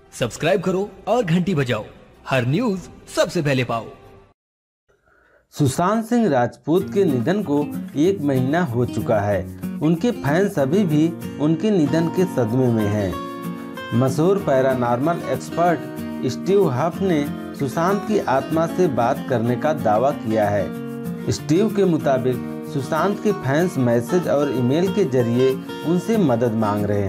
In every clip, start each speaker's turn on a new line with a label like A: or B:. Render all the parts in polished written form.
A: Subscribe करो और घंटी बजाओ, हर न्यूज सबसे पहले पाओ।
B: सुशांत सिंह राजपूत के निधन को 1 महीना हो चुका है। उनके फैंस अभी भी उनके निधन के सदमे में हैं। मशहूर पैरानॉर्मल एक्सपर्ट स्टीव हफ ने सुशांत की आत्मा से बात करने का दावा किया है। स्टीव के मुताबिक सुशांत के फैंस मैसेज और ईमेल के जरिए उनसे मदद मांग रहे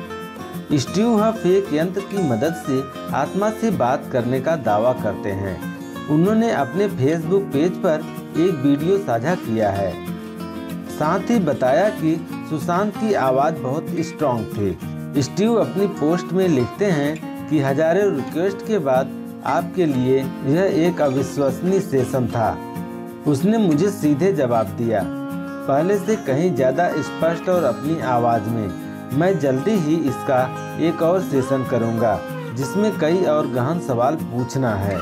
B: हैं। स्टीव हफ एक यंत्र की मदद से आत्मा से बात करने का दावा करते हैं। उन्होंने अपने फेसबुक पेज पर एक वीडियो साझा किया है। साथ ही बताया कि सुशांत की आवाज़ बहुत स्ट्रॉन्ग थी। स्टीव अपनी पोस्ट में लिखते हैं कि हजारों रिक्वेस्ट के बाद आपके लिए यह एक अविश्वसनीय सेशन था। उसने मुझे सीधे जवाब दिया, पहले से कहीं ज़्यादा स्पष्ट और अपनी आवाज़ में। मैं जल्दी ही इसका एक और सेशन करूंगा जिसमें कई और गहन सवाल पूछना है।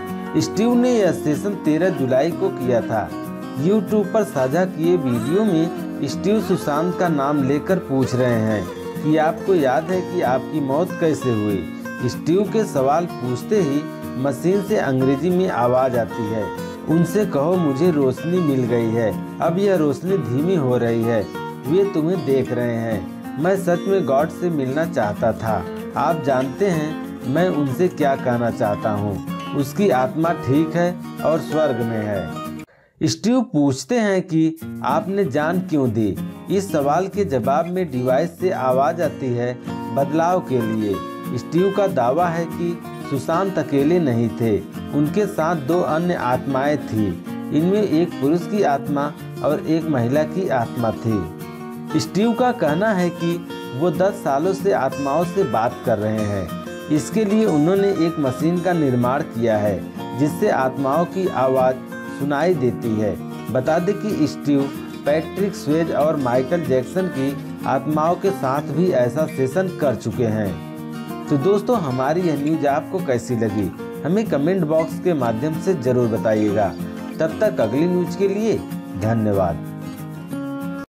B: स्टीव ने यह सेशन 13 जुलाई को किया था। यूट्यूब पर साझा किए वीडियो में स्टीव सुशांत का नाम लेकर पूछ रहे हैं कि आपको याद है कि आपकी मौत कैसे हुई। स्टीव के सवाल पूछते ही मशीन से अंग्रेजी में आवाज़ आती है, उनसे कहो मुझे रोशनी मिल गई है, अब यह रोशनी धीमी हो रही है, वे तुम्हें देख रहे हैं। मैं सच में गॉड से मिलना चाहता था। आप जानते हैं मैं उनसे क्या कहना चाहता हूँ, उसकी आत्मा ठीक है और स्वर्ग में है। स्टीव पूछते हैं कि आपने जान क्यों दी। इस सवाल के जवाब में डिवाइस से आवाज़ आती है बदलाव के लिए। स्टीव का दावा है कि सुशांत अकेले नहीं थे, उनके साथ 2 अन्य आत्माएं थी। इनमें एक पुरुष की आत्मा और एक महिला की आत्मा थी। स्टीव का कहना है कि वो 10 सालों से आत्माओं से बात कर रहे हैं। इसके लिए उन्होंने एक मशीन का निर्माण किया है जिससे आत्माओं की आवाज़ सुनाई देती है। बता दें कि स्टीव पैट्रिक स्वेज और माइकल जैक्सन की आत्माओं के साथ भी ऐसा सेशन कर चुके हैं। तो दोस्तों, हमारी यह न्यूज आपको कैसी लगी हमें कमेंट बॉक्स के माध्यम से जरूर बताइएगा। तब तक अगली न्यूज के लिए धन्यवाद।